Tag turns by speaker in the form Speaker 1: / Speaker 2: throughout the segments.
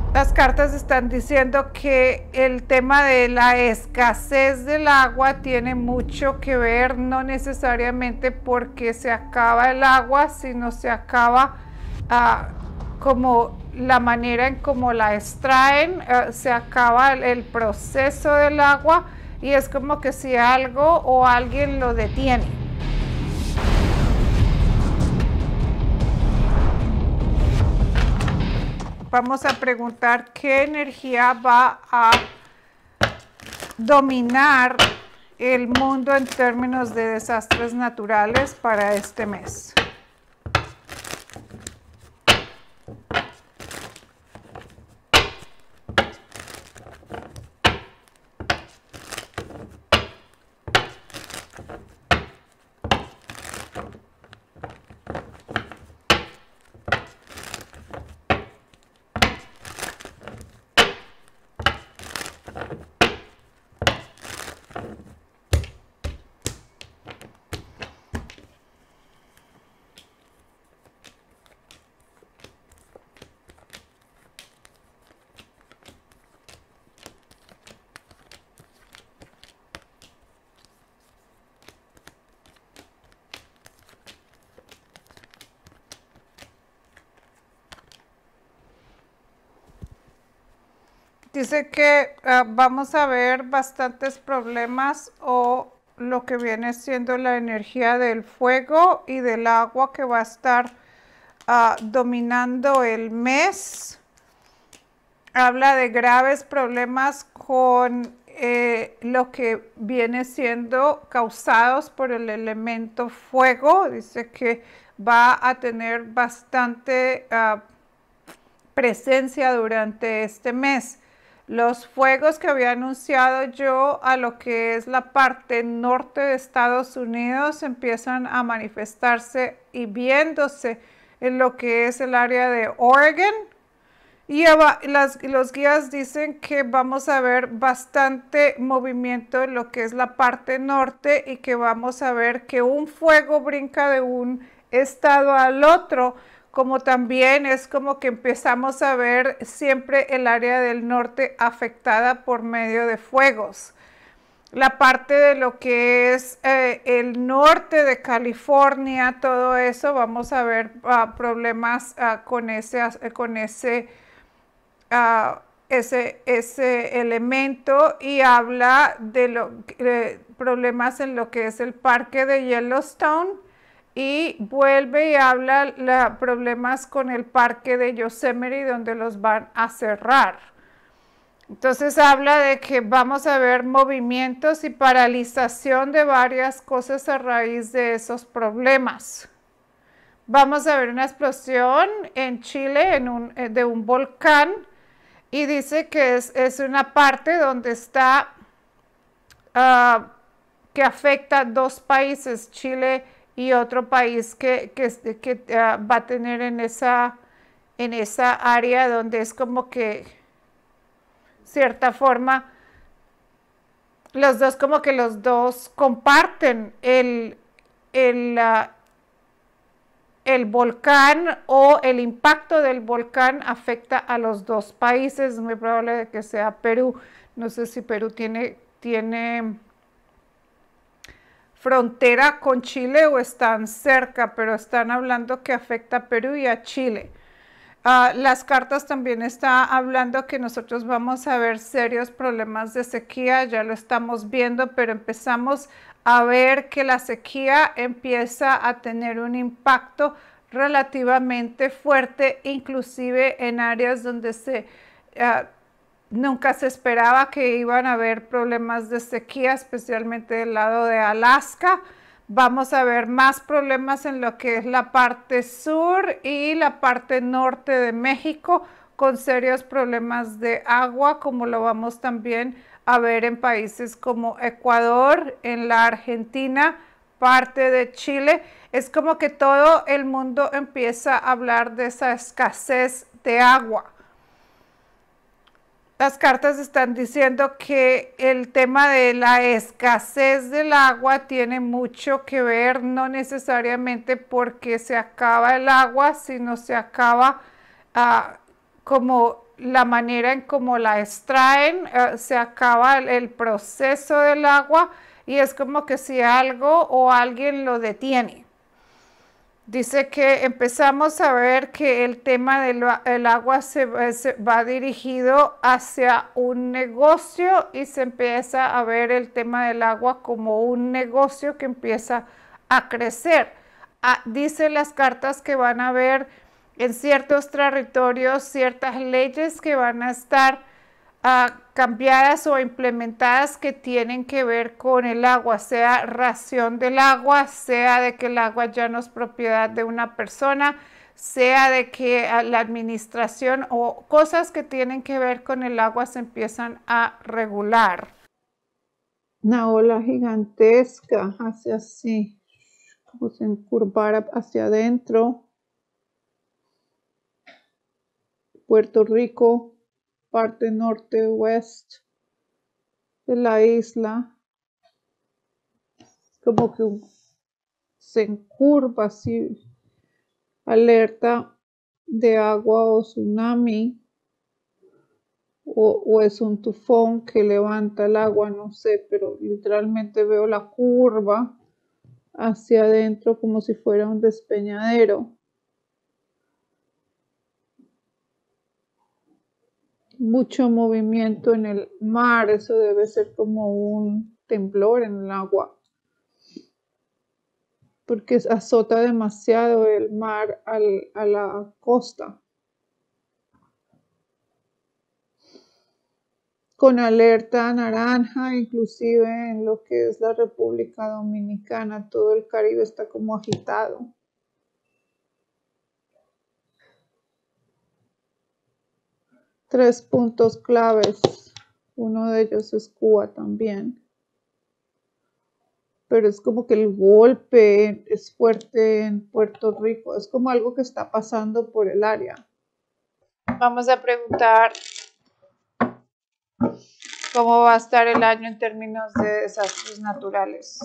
Speaker 1: Las cartas están diciendo que el tema de la escasez del agua tiene mucho que ver, no necesariamente porque se acaba el agua, sino se acaba como la manera en cómo la extraen, se acaba el proceso del agua y es como que si algo o alguien lo detiene. Vamos a preguntar qué energía va a dominar el mundo en términos de desastres naturales para este mes. Dice que vamos a ver bastantes problemas o lo que viene siendo la energía del fuego y del agua que va a estar dominando el mes. Habla de graves problemas con lo que viene siendo causados por el elemento fuego. Dice que va a tener bastante presencia durante este mes. Los fuegos que había anunciado yo a lo que es la parte norte de Estados Unidos empiezan a manifestarse y viéndose en lo que es el área de Oregon. Y los guías dicen que vamos a ver bastante movimiento en lo que es la parte norte y que vamos a ver que un fuego brinca de un estado al otro, como también es como que empezamos a ver siempre el área del norte afectada por medio de fuegos. La parte de lo que es el norte de California, todo eso, vamos a ver problemas con ese elemento y habla de problemas en lo que es el parque de Yellowstone y vuelve y habla de problemas con el parque de Yosemite donde los van a cerrar. Entonces habla de que vamos a ver movimientos y paralización de varias cosas a raíz de esos problemas. Vamos a ver una explosión en Chile de un volcán y dice que es una parte donde está que afecta dos países, Chile y otro país que va a tener en esa área donde es como que cierta forma los dos comparten el volcán o el impacto del volcán afecta a los dos países. Es muy probable que sea Perú. No sé si Perú tiene frontera con Chile o están cerca, pero están hablando que afecta a Perú y a Chile. Las cartas también están hablando que nosotros vamos a ver serios problemas de sequía, ya lo estamos viendo, pero empezamos a ver que la sequía empieza a tener un impacto relativamente fuerte, inclusive en áreas donde nunca se esperaba que iban a haber problemas de sequía, especialmente del lado de Alaska. Vamos a ver más problemas en lo que es la parte sur y la parte norte de México, con serios problemas de agua, como lo vamos también a ver en países como Ecuador, en la Argentina, parte de Chile. Es como que todo el mundo empieza a hablar de esa escasez de agua. Las cartas están diciendo que el tema de la escasez del agua tiene mucho que ver, no necesariamente porque se acaba el agua, sino se acaba como la manera en cómo la extraen, se acaba el proceso del agua y es como que si algo o alguien lo detiene. Dice que empezamos a ver que el tema del agua se va dirigido hacia un negocio y se empieza a ver el tema del agua como un negocio que empieza a crecer. Dice las cartas que van a haber en ciertos territorios ciertas leyes que van a estar cambiadas o implementadas que tienen que ver con el agua, sea ración del agua, sea de que el agua ya no es propiedad de una persona, sea de que la administración o cosas que tienen que ver con el agua se empiezan a regular. Una ola gigantesca hacia así, como se encurvara hacia adentro. Puerto Rico, parte norte-oeste de la isla, como que se encurva así, alerta de agua o tsunami, o es un tufón que levanta el agua, no sé, pero literalmente veo la curva hacia adentro como si fuera un despeñadero. Mucho movimiento en el mar, eso debe ser como un temblor en el agua, porque azota demasiado el mar a la costa. Con alerta naranja, inclusive en lo que es la República Dominicana, todo el Caribe está como agitado. Tres puntos claves, uno de ellos es Cuba también. Pero es como que el golpe es fuerte en Puerto Rico, es como algo que está pasando por el área. Vamos a preguntar cómo va a estar el año en términos de desastres naturales.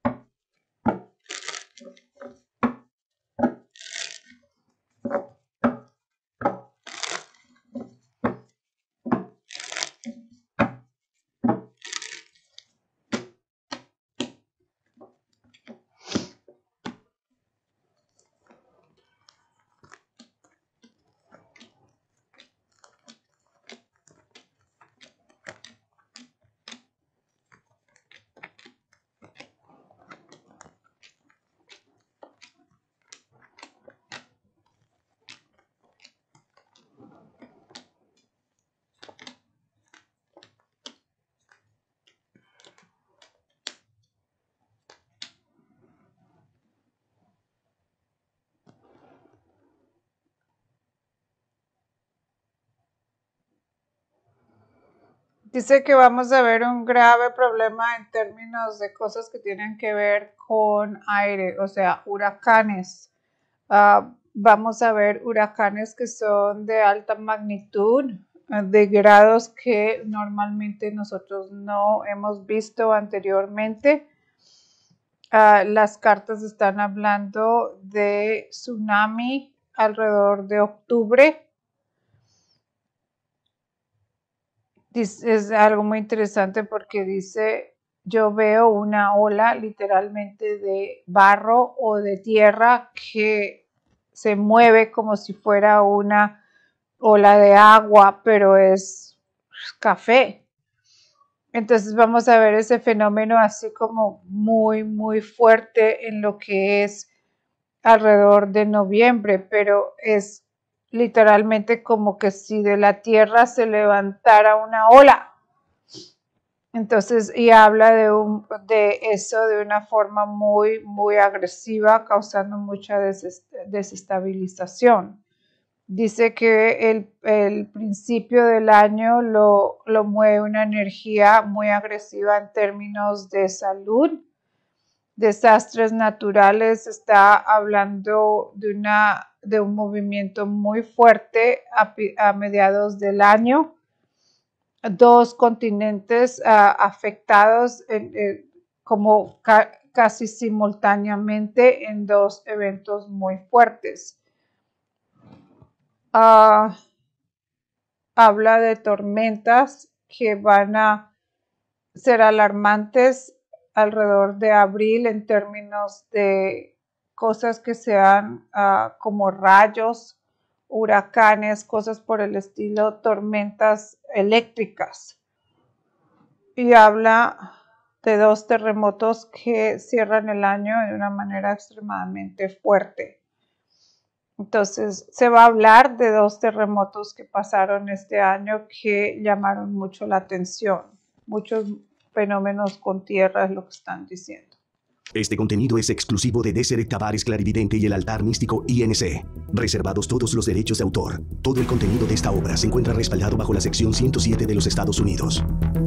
Speaker 1: Dice que vamos a ver un grave problema en términos de cosas que tienen que ver con aire, o sea, huracanes. Vamos a ver huracanes que son de alta magnitud, de grados que normalmente nosotros no hemos visto anteriormente. Las cartas están hablando de tsunami alrededor de octubre. Es algo muy interesante porque dice, yo veo una ola literalmente de barro o de tierra que se mueve como si fuera una ola de agua, pero es café. Entonces vamos a ver ese fenómeno así como muy, muy fuerte en lo que es alrededor de noviembre, pero es literalmente como que si de la tierra se levantara una ola. Entonces, y habla de eso de una forma muy, muy agresiva, causando mucha desestabilización. Dice que el principio del año lo mueve una energía muy agresiva en términos de salud. Desastres naturales, está hablando de un movimiento muy fuerte a mediados del año. Dos continentes afectados como casi simultáneamente en dos eventos muy fuertes. habla de tormentas que van a ser alarmantes alrededor de abril en términos de cosas que sean como rayos, huracanes, cosas por el estilo, tormentas eléctricas. Y habla de 2 terremotos que cierran el año de una manera extremadamente fuerte. Entonces, se va a hablar de 2 terremotos que pasaron este año que llamaron mucho la atención. Muchos fenómenos con tierra es lo que están diciendo.
Speaker 2: Este contenido es exclusivo de Deseret Tavares Clarividente y el Altar Místico INC. Reservados todos los derechos de autor. Todo el contenido de esta obra se encuentra respaldado bajo la sección 107 de los Estados Unidos.